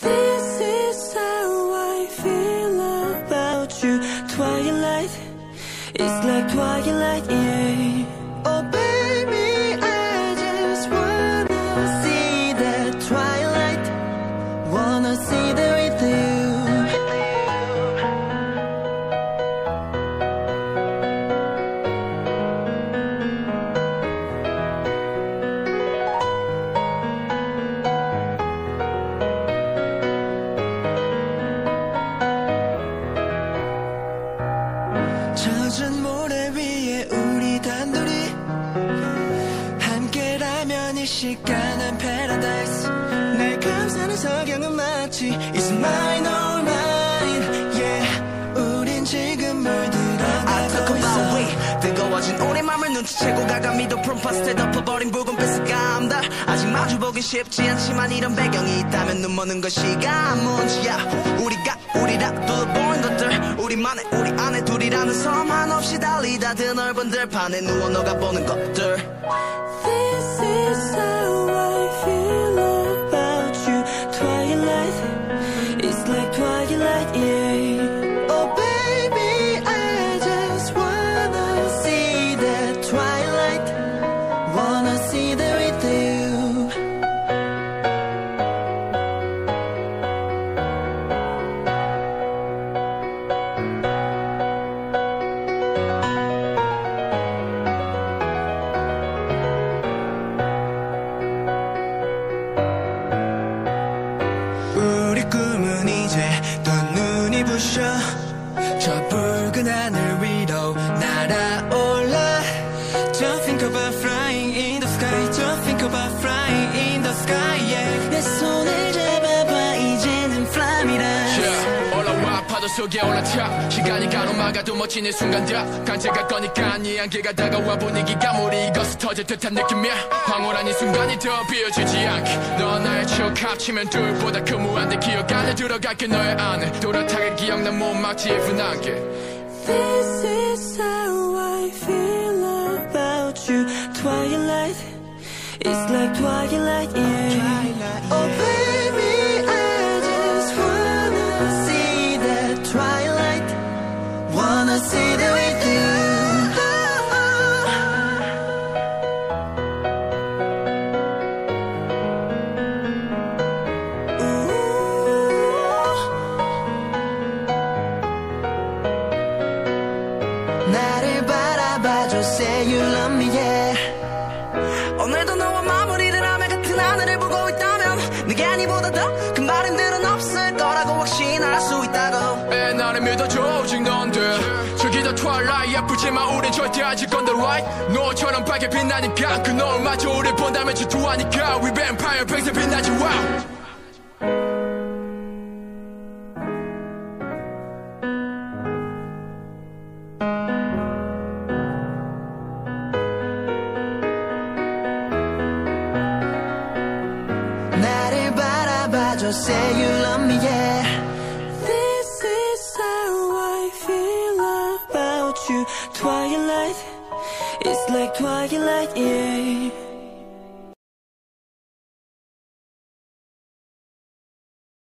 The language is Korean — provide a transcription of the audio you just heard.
This is how I feel about you. Twilight, it's like twilight, yeah. Oh baby, I just wanna see that twilight. Wanna see that with you. 젖은 모래 위에 우리 단둘이 함께라면 이 시간은 paradise. 날 감싸는 석양은 마치 It's mine or mine, yeah. 우린 지금 물들어가고 있어. 뜨거워진 우리 맘을 눈치채고 가감히도 푸른파스텔 덮어버린 붉은빛의 감다. 아직 마주보긴 쉽지 않지만 이런 배경이 있다면 눈 머는 것이가 문제야. 우리라 둘러보인 것들 우리만의 우리 안에 둘이라는 섬 한없이 달리다 드넓은 들판에 누워 녹아보는 것들. This is how I feel about you. Twilight, it's like twilight, yeah. Oh baby, I just wanna see that twilight. Wanna see that with you. 우리 꿈은 이제 또 눈이 부셔 저 붉은 하늘 위로 날아올라. Don't think about flying in the sky. Don't think about flying in the sky, yeah. 내 손을 잡아봐 이제는 fly me down. 올라와 파도 속에 올라타 시간이 가로막아도 멋진 이 순간들 간제가 거니까 네 안개가 다가와 분위기가 무리익어서 터질 듯한 느낌이야. 황홀한 이 순간이 더 비어지지 않게 너와 나의 추억 합치면 둘보다 그 무한대 기억 안에 들어갈게. 너의 안에 또렷하게 기억난 못 막지 분하게. This is how I feel about you. Twilight, it's like twilight, yeah. Oh baby, I just wanna see that twilight. Wanna see that with you. 나를 바라봐줘, say you love me, yeah. 오늘도 너와 마무리를 하며 같은 하늘을 보고 있다면 네게 아니보다 더 큰 바람들은 없을 거라고 확신할 수 있다고. 에 나를 믿어줘 오직 넌 돼. 저기 더 twilight 예쁘지만 우린 절대 아직 건들 right. 너처럼 밝게 빛나니까 그 노을마저 우릴 본다면 질투하니까 We vampire 평생 빛나지 wow. 나를 바라봐줘, say you love me, yeah. This is how I feel about you. Twilight, it's like twilight, yeah.